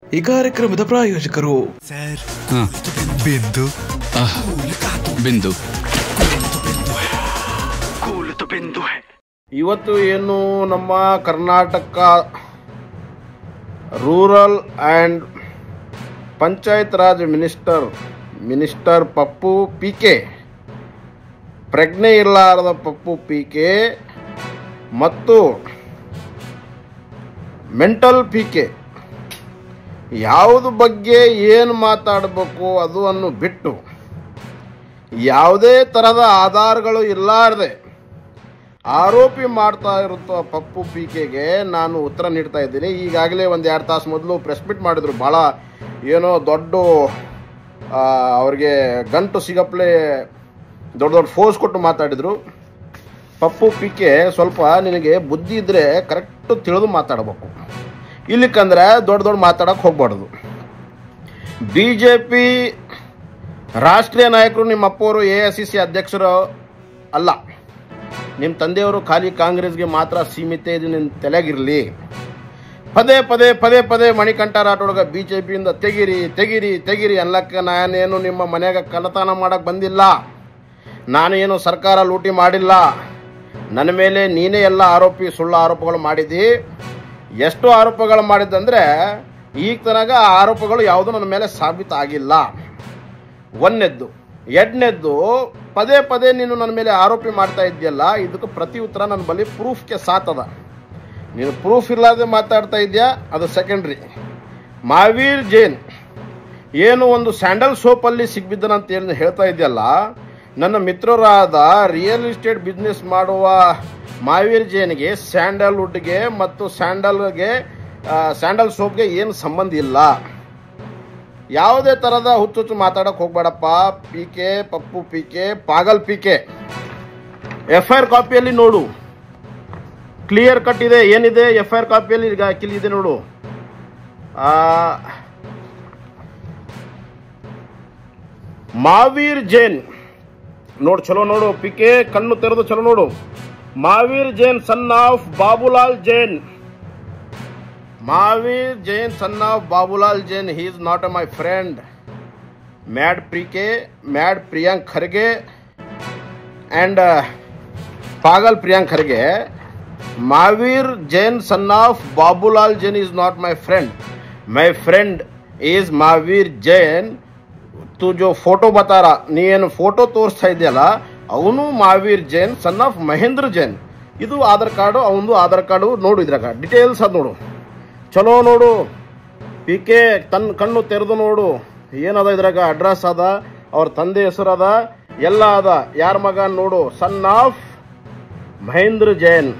ಈ ಕಾರ್ಯಕ್ರಮದ ಪ್ರಾಯೋಜಕರು ಸರ್ ಬಿಂದು ಬಿಂದು ಇವತ್ತು ಏನು ನಮ್ಮ Karnataka rural and Panchayat Raj minister Pappu PK, ಪ್ರಜ್ಞೆ ಇರಲಾರದ ಪಪ್ಪು ಪಿಕೆ ಮತ್ತು ಮೆಂಟಲ್ ಪಿಕೆ ಯಾವುದು ಬಗ್ಗೆ ಏನು ಮಾತಾಡಬೇಕು ಅದನ್ನು ಬಿಟ್ಟು ಯಾವುದೇ ಥರದ ಆಧಾರಗಳು ಇರಲಾರ್ದೆ ಆರೋಪಿ ಮಾಡ್ತಾ ಇರುತ್ತೋ ಪಪ್ಪು ಪಿಕೆಗೆ ನಾನು ಉತ್ತರ ನೀಡ್ತಾ ಇದ್ದೀನಿ. ಈಗಾಗಲೇ ಒಂದು 2 ತಾಸು ಮೊದಲು ಪ್ರೆಸ್ ಮೀಟ್ ಮಾಡಿದ್ರು. ಭಾಳ ಏನೋ ದೊಡ್ಡ ಅವ್ರಿಗೆ ಗಂಟು ಸಿಗಪ್ಲೆ ದೊಡ್ಡ ಫೋರ್ಸ್ ಕೊಟ್ಟು ಮಾತಾಡಿದರು. ಪಪ್ಪು ಪಿಕೆ, ಸ್ವಲ್ಪ ನಿನಗೆ ಬುದ್ಧಿ ಇದ್ದರೆ ಕರೆಕ್ಟು ತಿಳಿದು ಮಾತಾಡಬೇಕು. ಇಲ್ಲಿಕ್ಕಂದ್ರೆ ದೊಡ್ಡ ಮಾತಾಡೋಕ್ಕೆ ಹೋಗ್ಬಾರ್ದು. BJP ರಾಷ್ಟ್ರೀಯ ನಾಯಕರು ನಿಮ್ಮ ಅಪ್ಪವರು AICC ಅಧ್ಯಕ್ಷರು ಅಲ್ಲ. ನಿಮ್ಮ ತಂದೆಯವರು ಖಾಲಿ ಕಾಂಗ್ರೆಸ್ಗೆ ಮಾತ್ರ ಸೀಮಿತ ಇದು ನಿನ್ನ ತಲೆಗಿರಲಿ. ಪದೇ ಮಣಿಕಂಠ ರಾಠೋಡ್ಗ BJPಯಿಂದ ತೆಗಿರಿ ಅನ್ಲಕ್ಕ ನಾನೇನು ನಿಮ್ಮ ಮನೆಯಾಗ ಕಳ್ಳತನ ಮಾಡಕ್ಕೆ ಬಂದಿಲ್ಲ. ನಾನೇನು ಸರ್ಕಾರ ಲೂಟಿ ಮಾಡಿಲ್ಲ. ನನ್ನ ಮೇಲೆ ನೀನೇ ಎಲ್ಲ ಸುಳ್ಳು ಆರೋಪಗಳು ಮಾಡಿದ್ದಿ. ಎಷ್ಟು ಆರೋಪಗಳು ಮಾಡಿದ್ದಂದರೆ ಈಗ ತನಕ ಆರೋಪಗಳು ಯಾವುದೂ ನನ್ನ ಮೇಲೆ ಸಾಬೀತಾಗಿಲ್ಲ. ಒಂದನೇದ್ದು. ಎರಡನೇದ್ದು, ಪದೇ ನೀನು ನನ್ನ ಮೇಲೆ ಆರೋಪಿ ಮಾಡ್ತಾ ಇದೆಯಲ್ಲ, ಇದಕ್ಕೆ ಪ್ರತಿ ಉತ್ತರ ನನ್ನ ಬಳಿ ಪ್ರೂಫ್ಗೆ ಸಾಥದ. ನೀನು ಪ್ರೂಫ್ ಇಲ್ಲದೆ ಮಾತಾಡ್ತಾ ಇದೆಯಾ, ಅದು ಸೆಕೆಂಡ್ರಿ. ಮಹಾವೀರ್ ಜೈನ್ ಏನು ಒಂದು ಸ್ಯಾಂಡಲ್ ಸೋಪಲ್ಲಿ ಸಿಗ್ಬಿದ್ದನಂತ ಏನು ಹೇಳ್ತಾ ಇದೆಯಲ್ಲ, ನನ್ನ ಮಿತ್ರರಾದ ರಿಯಲ್ ಎಸ್ಟೇಟ್ ಬಿಸ್ನೆಸ್ ಮಾಡುವ ಮಹಾವೀರ್ ಜೈನ್ಗೆ ಸ್ಯಾಂಡಲ್ವುಡ್ಗೆ ಮತ್ತು ಸ್ಯಾಂಡಲ್ ಸೋಪ್ಗೆ ಏನು ಸಂಬಂಧ ಇಲ್ಲ. ಯಾವುದೇ ಥರದ ಹುಚ್ಚು ಮಾತಾಡೋಕೆ ಹೋಗ್ಬೇಡಪ್ಪ ಪಿಕೆ, ಪಪ್ಪು ಪಿಕೆ, ಪಾಗಲ್ ಪಿಕೆ. FIR ಕಾಪಿಯಲ್ಲಿ ನೋಡು, ಕ್ಲಿಯರ್ ಕಟ್ ಇದೆ. ಏನಿದೆ FIR ಕಾಪಿಯಲ್ಲಿ ಇದೆ ನೋಡು. ಮಹಾವೀರ್ ಜೈನ್ ನೋಡು, ಚಲೋ ನೋಡು. ಪಿಕೆ ಕಣ್ಣು ತೆರೆದು ಚಲೋ ನೋಡು. Mahavir Jain son of Babulal Jain. Mahavir Jain, son of Babulal Jain, he is not my friend. Mad Priyank Kharge and Pagal Priyank Kharge. Mahavir Jain, son of Babulal Jain, is not my friend. My friend is Mahavir Jain. तू जो photo बता रहा, ನೀನು photo ತೋರಿಸ್ತಾ ಇದೆಯಲ್ಲ, ಅವನು Mahavir Jain son of Mahendra Jain. ಇದು Aadhaar card, ಅವನು ಆಧಾರ್ ಕಾರ್ಡು ನೋಡು. ಇದ್ರಾಗ ಡೀಟೇಲ್ಸ್ ಅದು ನೋಡು, ಚಲೋ ನೋಡು. ಪಿಕೆ ತನ್ನ ಕಣ್ಣು ತೆರೆದು ನೋಡು. ಏನದ ಇದ್ರಾಗ ಅಡ್ರೆಸ್ ಅದ, ಅವ್ರ ತಂದೆ ಹೆಸರು ಅದ, ಎಲ್ಲ ಅದ. ಯಾರ ಮಗ ನೋಡು, ಸನ್ ಆಫ್ ಮಹೇಂದ್ರ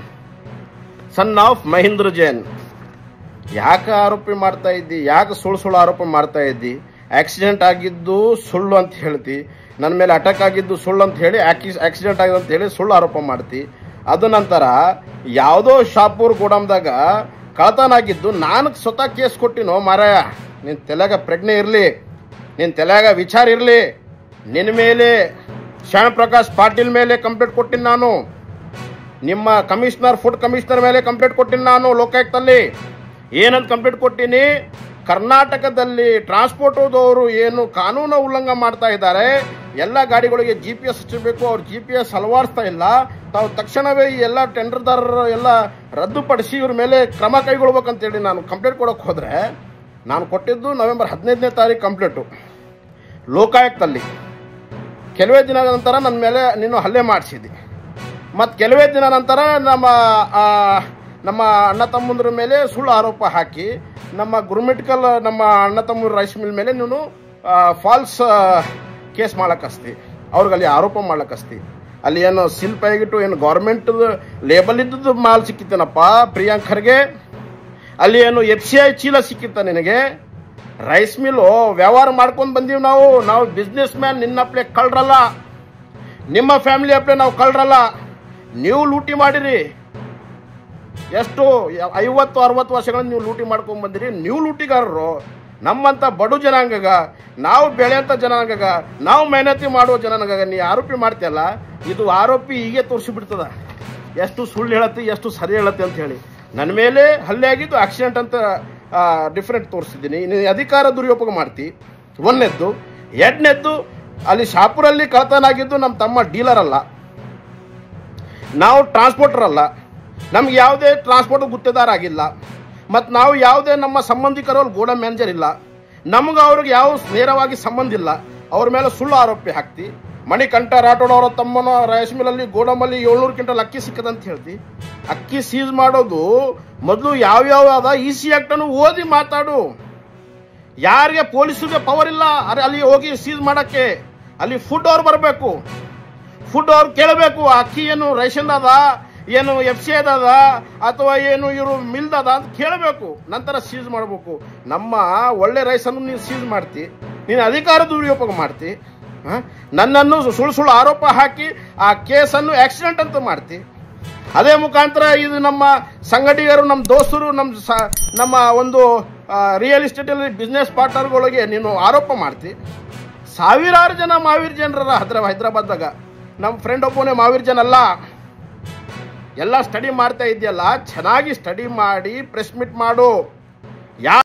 ಜೈನ್. ಯಾಕೆ ಆರೋಪಿ ಮಾಡ್ತಾ ಇದ್ದಿ? ಯಾಕೆ ಸುಳ್ಳು ಆರೋಪ ಮಾಡ್ತಾ ಇದ್ದಿ? ಆಕ್ಸಿಡೆಂಟ್ ಆಗಿದ್ದು ಸುಳ್ಳು ಅಂತ ಹೇಳ್ತಿ, ನನ್ನ ಮೇಲೆ ಅಟ್ಯಾಕ್ ಆಗಿದ್ದು ಸುಳ್ಳು ಅಂತ ಹೇಳಿ, ಆಕ್ಸಿಡೆಂಟ್ ಆಗಿದೆ ಅಂತ ಹೇಳಿ ಸುಳ್ಳು ಆರೋಪ ಮಾಡ್ತಿ. ಅದು ನಂತರ ಯಾವುದೋ ಶಾಪೂರ್ ಗೋಡಾಮ್ದಾಗ ಕಳತನ ಆಗಿದ್ದು ನಾನು ಸ್ವತಃ ಕೇಸ್ ಕೊಟ್ಟಿನೋ ಮಾರಾಯ. ನಿನ್ನ ತಲೆಯಾಗ ಪ್ರಜ್ಞೆ ಇರಲಿ, ನಿನ್ನ ತಲೆಯಾಗ ವಿಚಾರ ಇರಲಿ. ನಿನ್ನ ಮೇಲೆ ಶ್ಯಾಮ್ ಪ್ರಕಾಶ್ ಪಾಟೀಲ್ ಮೇಲೆ ಕಂಪ್ಲೇಂಟ್ ಕೊಟ್ಟಿನಿ ನಾನು. ನಿಮ್ಮ ಫುಡ್ ಕಮಿಷನರ್ ಮೇಲೆ ಕಂಪ್ಲೇಂಟ್ ಕೊಟ್ಟಿನಿ ನಾನು ಲೋಕಾಯುಕ್ತಲ್ಲಿ. ಏನಂತ ಕಂಪ್ಲೇಂಟ್ ಕೊಟ್ಟಿನಿ? ಕರ್ನಾಟಕದಲ್ಲಿ ಟ್ರಾನ್ಸ್ಪೋರ್ಟೋದವರು ಏನು ಕಾನೂನು ಉಲ್ಲಂಘನೆ ಮಾಡ್ತಾ ಇದ್ದಾರೆ, ಎಲ್ಲ ಗಾಡಿಗಳಿಗೆ GPS ಹಚ್ಚಬೇಕು, ಅವ್ರು GPS ಅಳವಡಿಸ್ತಾ ಇಲ್ಲ. ತಾವು ತಕ್ಷಣವೇ ಈ ಎಲ್ಲ ಟೆಂಡರ್ದಾರರು ಎಲ್ಲ ರದ್ದುಪಡಿಸಿ ಇವ್ರ ಮೇಲೆ ಕ್ರಮ ಕೈಗೊಳ್ಬೇಕಂತೇಳಿ ನಾನು ಕಂಪ್ಲೇಂಟ್ ಕೊಡೋಕೆ ಹೋದರೆ, ನಾನು ಕೊಟ್ಟಿದ್ದು ನವೆಂಬರ್ 15ನೇ ತಾರೀಕು ಕಂಪ್ಲೇಂಟು ಲೋಕಾಯುಕ್ತಲ್ಲಿ. ಕೆಲವೇ ದಿನದ ನಂತರ ನನ್ನ ಮೇಲೆ ನೀನು ಹಲ್ಲೆ ಮಾಡಿಸಿದ್ದಿ. ಮತ್ತು ಕೆಲವೇ ದಿನ ನಂತರ ನಮ್ಮ ಅಣ್ಣ ತಮ್ಮಂದ್ರ ಮೇಲೆ ಸುಳ್ಳು ಆರೋಪ ಹಾಕಿ ನಮ್ಮ ಗುರುಮಿಟ್ಕಲ್ ನಮ್ಮ ಅಣ್ಣ ತಮ್ಮನ ರೈಸ್ ಮಿಲ್ ಮೇಲೆ ನೀನು ಫಾಲ್ಸ್ ಕೇಸ್ ಮಾಡಕ್ಕಸ್ತಿ, ಅವ್ರಿಗಲ್ಲಿ ಆರೋಪ ಮಾಡ್ಲಕ್ಕಸ್ತಿ. ಅಲ್ಲಿ ಏನು ಶಿಲ್ಪ ಆಗಿಟ್ಟು ಏನು ಗೌರ್ಮೆಂಟ್ ಲೇಬಲ್ ಇದ್ದದ್ದು ಮಾಲ್ ಸಿಕ್ಕಿತ್ತೇನಪ್ಪ ಪ್ರಿಯಾಂಕ್ ಖರ್ಗೆ? ಅಲ್ಲಿ ಏನು FCI ಚೀಲ ಸಿಕ್ಕಿತ್ತ ನಿನಗೆ? ರೈಸ್ ಮಿಲ್ಲು ವ್ಯವಹಾರ ಮಾಡ್ಕೊಂಡು ಬಂದೀವಿ ನಾವು ಬಿಸ್ನೆಸ್ ಮ್ಯಾನ್. ನಿನ್ನಪ್ಲೆ ಕಳ್ರಲ್ಲ, ನಿಮ್ಮ ಫ್ಯಾಮಿಲಿ ಅಪ್ಲೆ ನಾವು ಕಳ್ರಲ್ಲ. ನೀವು ಲೂಟಿ ಮಾಡಿರಿ. ಎಷ್ಟು 50-60 ವರ್ಷಗಳಿಂದ ನೀವು ಲೂಟಿ ಮಾಡ್ಕೊಂಡು ಬಂದಿರಿ. ನೀವು ಲೂಟಿಗಾರರು. ನಮ್ಮಂಥ ಬಡು ಜನಾಂಗಗ, ನಾವು ಬೆಳೆಯಂಥ ಜನಾಂಗಗ, ನಾವು ಮೆಹನತಿ ಮಾಡುವ ಜನಾಂಗಗ ನೀ ಆರೋಪಿ ಮಾಡ್ತೀಯಲ್ಲ, ಇದು ಆರೋಪಿ ಹೀಗೆ ತೋರಿಸಿಬಿಡ್ತದ ಎಷ್ಟು ಸುಳ್ಳು ಹೇಳತ್ತಿ ಎಷ್ಟು ಸರಿ ಹೇಳತ್ತಿ ಅಂತ ಹೇಳಿ. ನನ್ನ ಮೇಲೆ ಹಲ್ಲೆ ಆಗಿದ್ದು ಆಕ್ಸಿಡೆಂಟ್ ಅಂತ ಡಿಫ್ರೆಂಟ್ ತೋರಿಸಿದ್ದೀನಿ. ನೀನು ಅಧಿಕಾರ ದುರುಪಯೋಗ ಮಾಡ್ತಿ, ಒಂದನೇದ್ದು. ಎರಡನೇದ್ದು, ಅಲ್ಲಿ ಶಾಪುರಲ್ಲಿ ಕಳ್ತನಾಗಿದ್ದು ನಮ್ಮ ತಮ್ಮ ಡೀಲರ್ ಅಲ್ಲ, ನಾವು ಟ್ರಾನ್ಸ್ಪೋರ್ಟರ್ ಅಲ್ಲ, ನಮ್ಗೆ ಯಾವುದೇ ಟ್ರಾನ್ಸ್ಪೋರ್ಟ್ ಗುತ್ತೇದಾರ ಆಗಿಲ್ಲ, ಮತ್ತು ನಾವು ಯಾವುದೇ ನಮ್ಮ ಸಂಬಂಧಿಕರಲ್ಲಿ ಗೋಡ ಮ್ಯಾನೇಜರ್ ಇಲ್ಲ, ನಮ್ಗೆ ಅವ್ರಿಗೆ ಯಾವ ನೇರವಾಗಿ ಸಂಬಂಧ ಇಲ್ಲ. ಅವ್ರ ಮೇಲೆ ಸುಳ್ಳು ಆರೋಪಿ ಹಾಕ್ತಿ. ಮಣಿಕಂಠ ರಾಠೋಡ್ ಅವರ ತಮ್ಮನ ರೈಸ್ ಮಿಲ್ಲಲ್ಲಿ ಗೋಡಂಬಲ್ಲಿ 700 ಕ್ವಿಂಟಲ್ ಅಕ್ಕಿ ಸಿಕ್ಕದಂತ ಹೇಳ್ತಿ. ಅಕ್ಕಿ ಸೀಸ್ ಮಾಡೋದು ಮೊದಲು ಯಾವ್ಯಾವ ಅದ EC ಆಕ್ಟನ್ನು ಓದಿ ಮಾತಾಡು. ಯಾರಿಗೆ ಪೊಲೀಸರಿಗೆ ಪವರ್ ಇಲ್ಲ ಅಲ್ಲಿ ಹೋಗಿ ಸೀಸ್ ಮಾಡೋಕ್ಕೆ, ಅಲ್ಲಿ ಫುಡ್ ಅವ್ರು ಬರಬೇಕು, ಫುಡ್ ಅವ್ರು ಕೇಳಬೇಕು. ಅಕ್ಕಿ ಏನು ರೇಷನ್ ಅದ, ಏನು FC ಅದ, ಅಥವಾ ಏನು ಇವರು ಮಿಲ್ದದ ಅಂತ ಕೇಳಬೇಕು, ನಂತರ ಸೀಸ್ ಮಾಡಬೇಕು. ನಮ್ಮ ಒಳ್ಳೆ ರೈಸನ್ನು ನೀನು ಸೀಸ್ ಮಾಡ್ತಿ, ನೀನು ಅಧಿಕಾರ ದುರುಪಯೋಗ ಮಾಡ್ತಿ, ನನ್ನನ್ನು ಸುಳ್ಳು ಆರೋಪ ಹಾಕಿ ಆ ಕೇಸನ್ನು ಆಕ್ಸಿಡೆಂಟ್ ಅಂತ ಮಾಡ್ತಿ. ಅದೇ ಮುಖಾಂತರ ಇದು ನಮ್ಮ ಸಂಘಟಕರು, ನಮ್ಮ ದೋಸ್ತರು, ನಮ್ಮ ಒಂದು ರಿಯಲ್ ಎಸ್ಟೇಟಲ್ಲಿ ಬಿಸ್ನೆಸ್ ಪಾರ್ಟ್ನರ್ಗಳಿಗೆ ನೀನು ಆರೋಪ ಮಾಡ್ತಿ. ಸಾವಿರಾರು ಜನ ಮಾವೀರ್ ಜನರ ಹೈದರಾಬಾದ್ದಾಗ. ನಮ್ಮ ಫ್ರೆಂಡ್ ಒಬ್ಬನೇ ಮಾವೀರ್ ಜನ ಅಲ್ಲ. ಎಲ್ಲ ಸ್ಟಡಿ ಮಾಡ್ತಾ ಇದೆಯಲ್ಲ, ಚೆನ್ನಾಗಿ ಸ್ಟಡಿ ಮಾಡಿ ಪ್ರೆಸ್ ಮೀಟ್ ಮಾಡು.